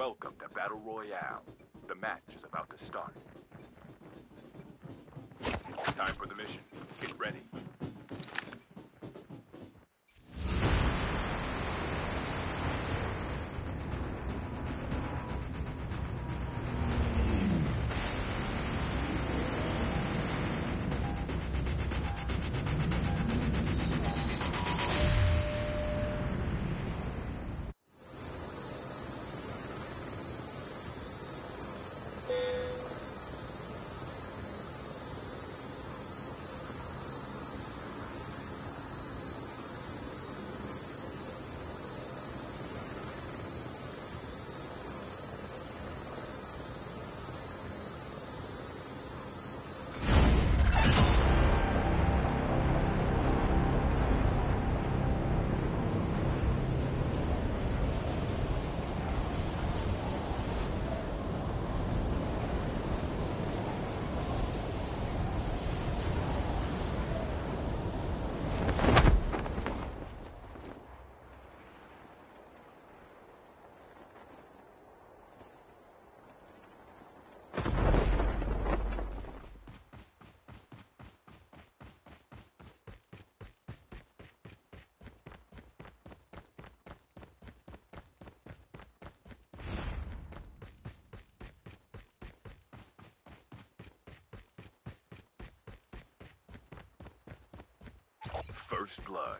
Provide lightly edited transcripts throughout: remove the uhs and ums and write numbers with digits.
Welcome to Battle Royale. The match is about to start. It's time for the mission. Get ready. First blood.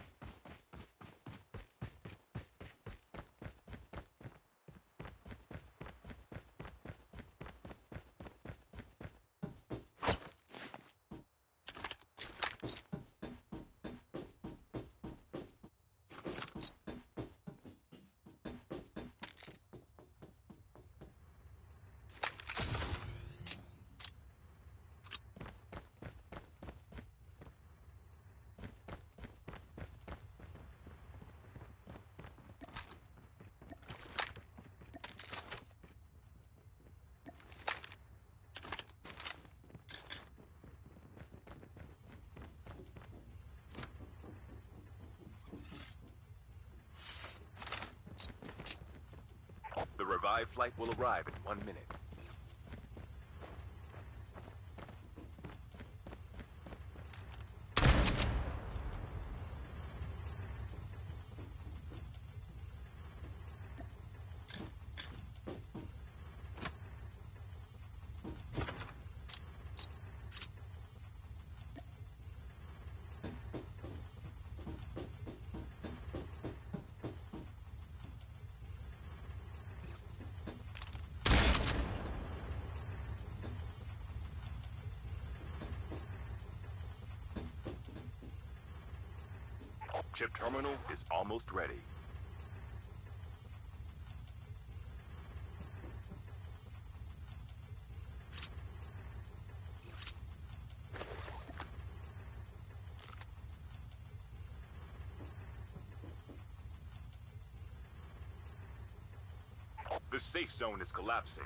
The revived flight will arrive in 1 minute. Chip terminal is almost ready. The safe zone is collapsing.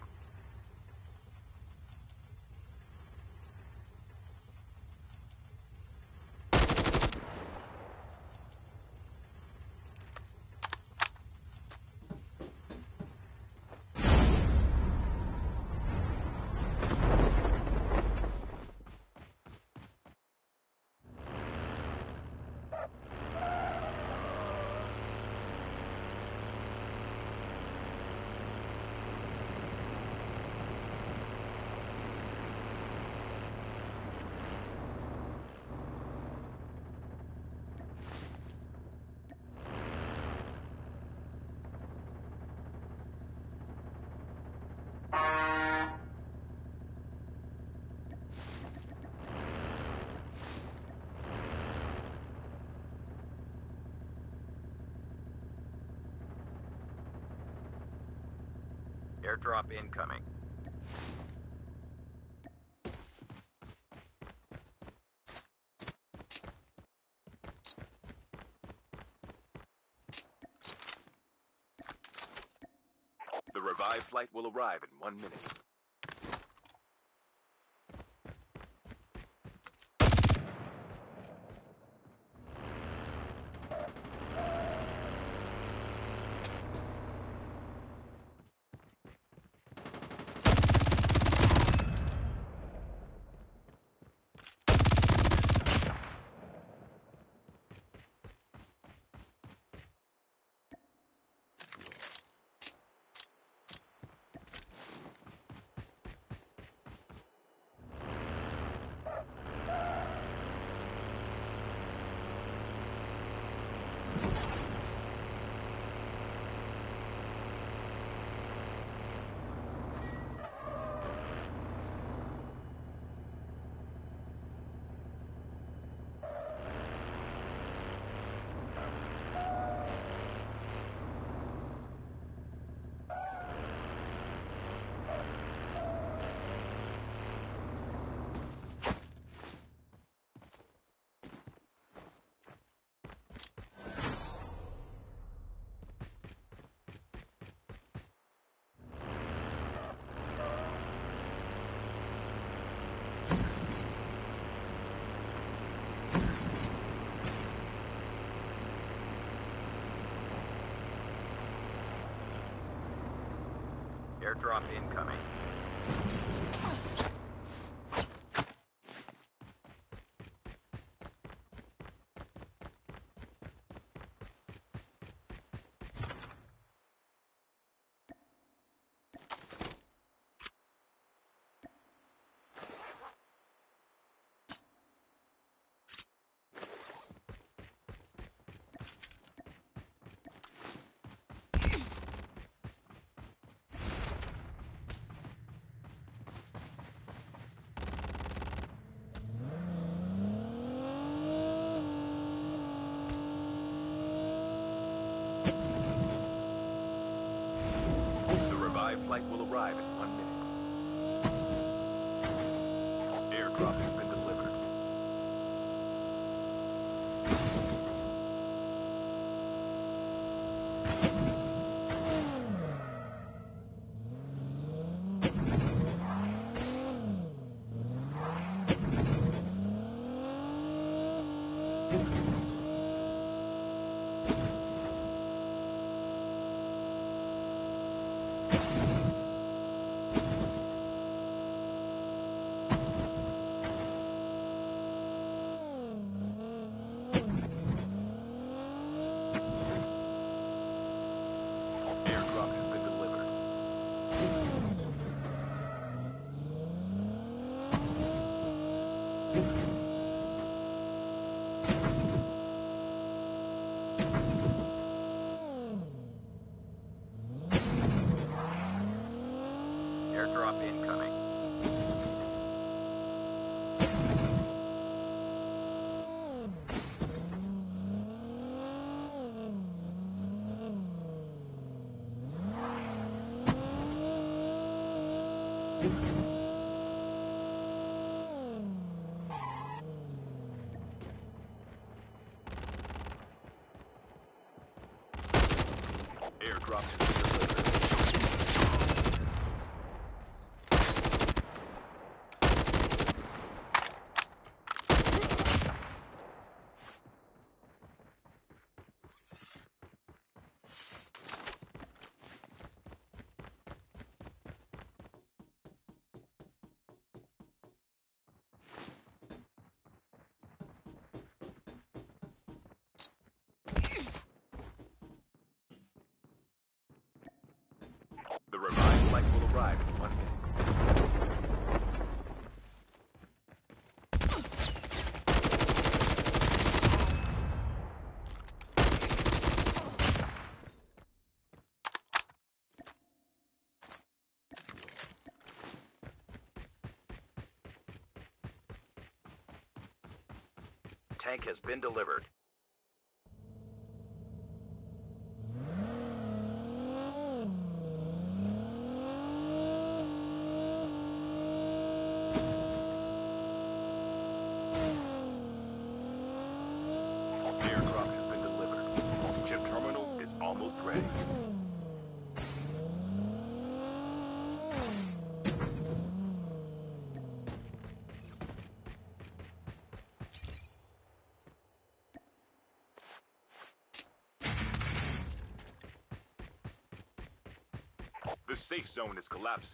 Airdrop incoming. The revived flight will arrive in 1 minute. Airdrop incoming. Flight will arrive in 1 minute. Airdrop has been delivered. Airdrop incoming. Airdrop has been delivered. The revived flight will arrive in 1 minute. Tank has been delivered. Airdrop has been delivered. Chip terminal is almost ready. The safe zone is collapsing.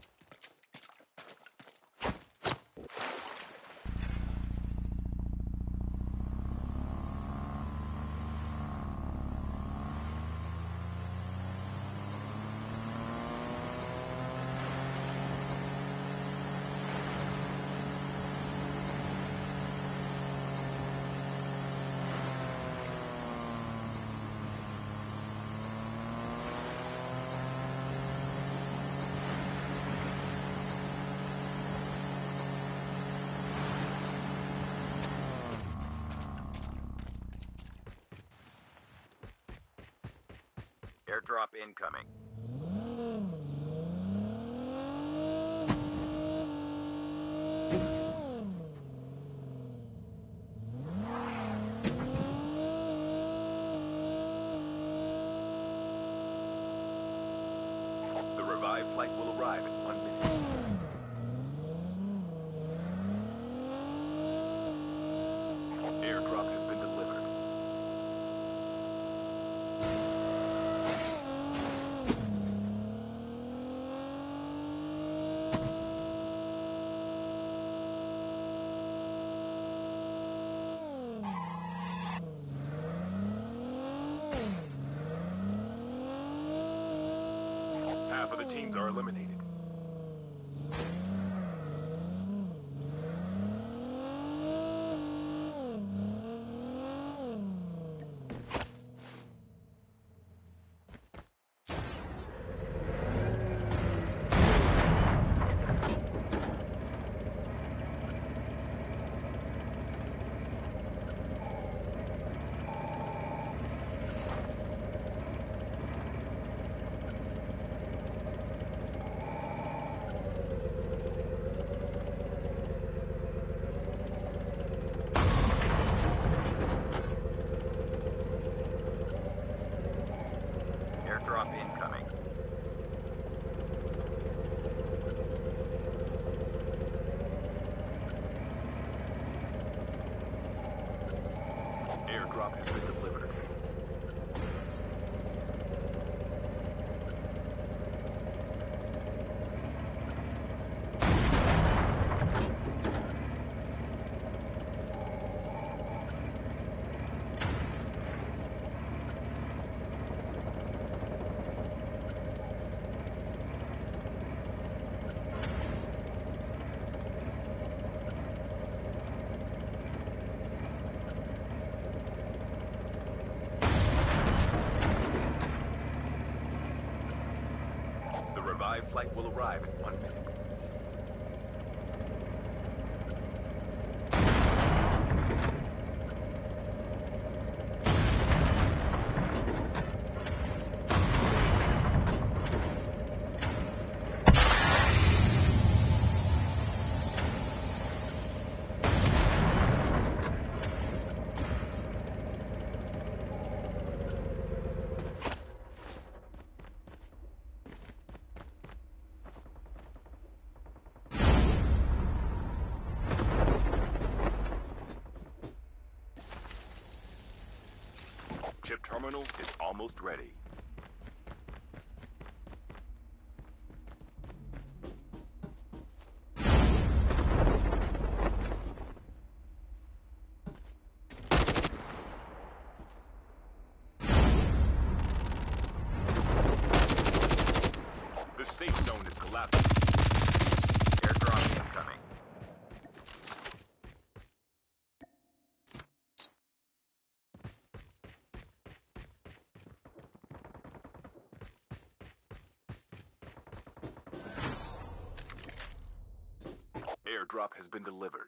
Airdrop incoming. The revived flight will arrive in 1 minute. Airdrop has been delivered. eliminated. Airdrop incoming. Airdrop has been delivered. The revived flight will arrive in 1 minute. Chip terminal is almost ready. The safe zone is collapsing. Airdrop incoming. Airdrop has been delivered.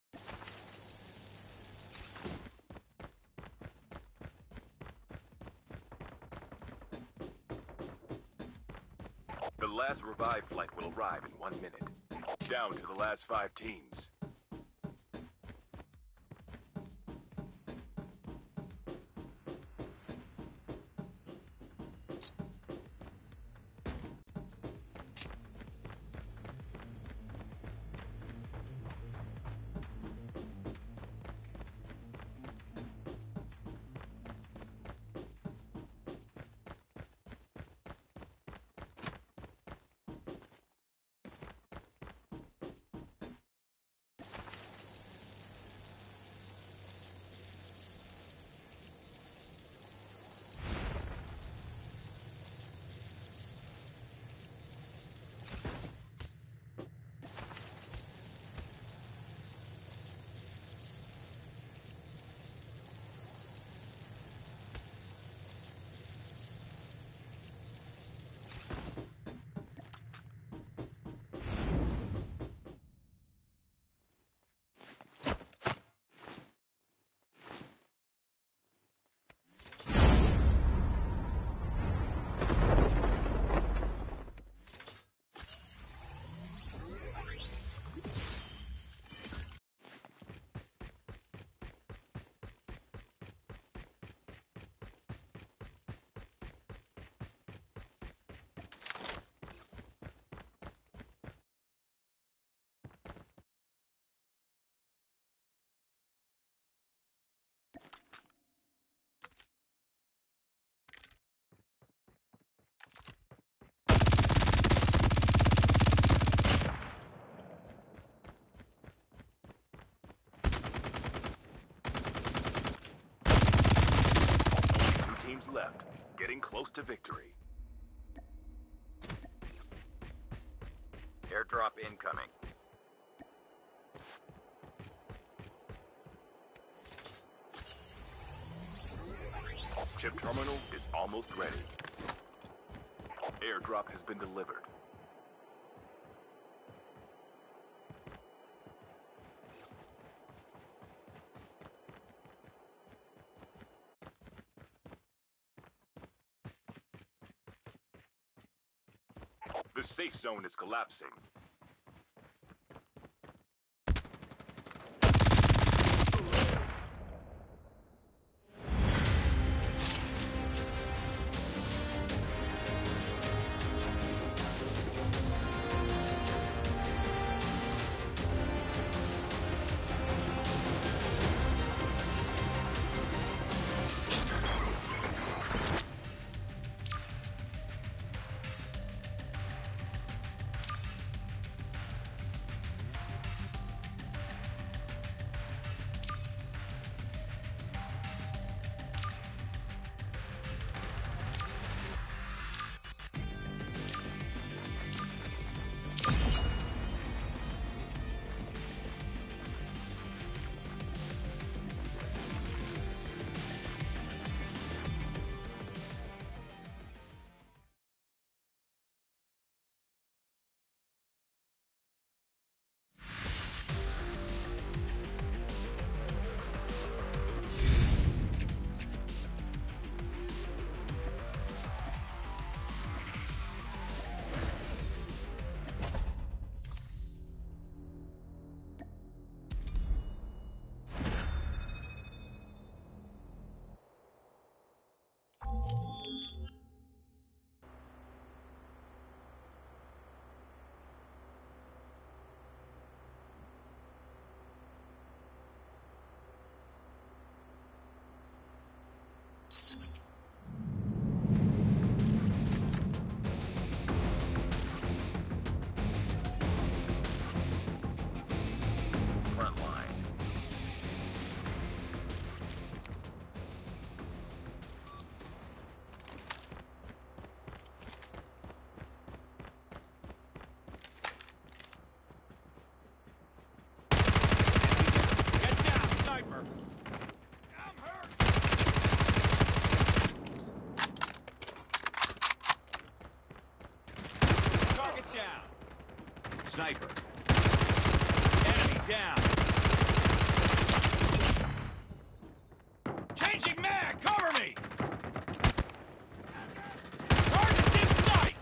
The last revived flight will arrive in 1 minute. Down to the last 5 teams. Left, getting close to victory. Airdrop incoming. Chip terminal is almost ready. Airdrop has been delivered. The safe zone is collapsing. Frontline. Get down, sniper! I'm hurt! Target down! Sniper! Enemy down! Changing mag! Cover me! Target's in sight!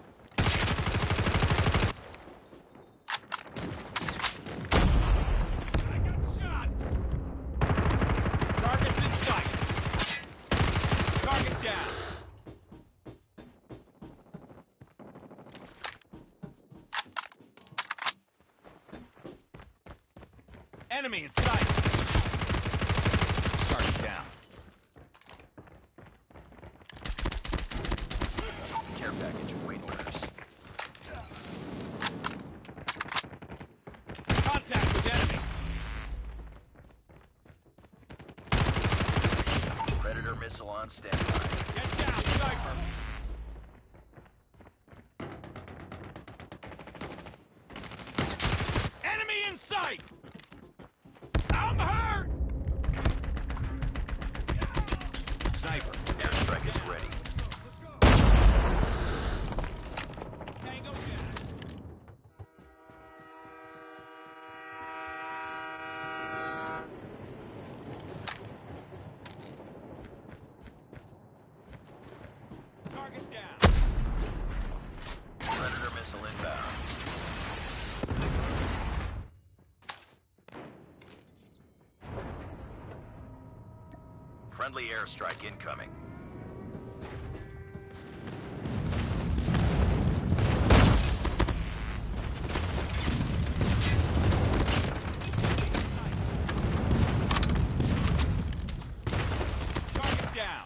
I got shot! Target's in sight! Target down! Enemy in sight! Target down. Care package awaiting orders. Contact with enemy! Predator missile on standby. Get down, sniper! Enemy in sight! I'm hurt! Sniper. Airstrike is ready. Tango down. Target down. Predator missile inbound. Friendly airstrike incoming. Target down.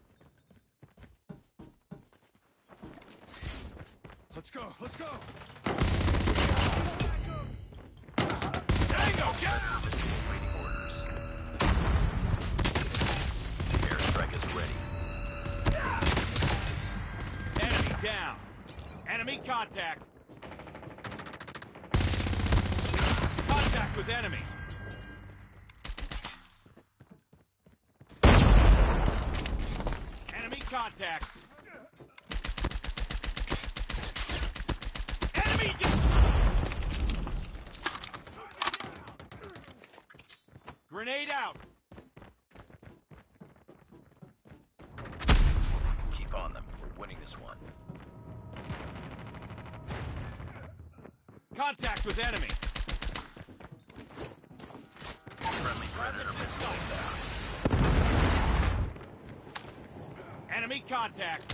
Let's go, let's go! Tango down! Predator missile awaiting orders. Airstrike is ready. Enemy down. Enemy contact. with enemy. Enemy contact. Enemy Grenade out. Keep on them. We're winning this one. Contact with enemy. Friendly Predator missile inbound. Enemy contact.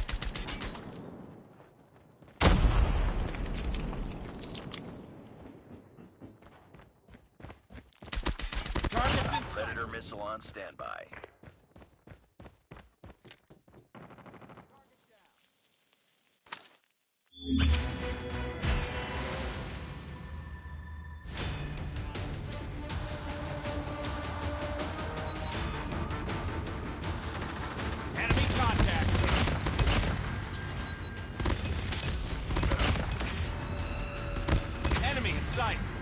Targets in sight. Predator missile on standby. Enemy contact. Enemy in sight.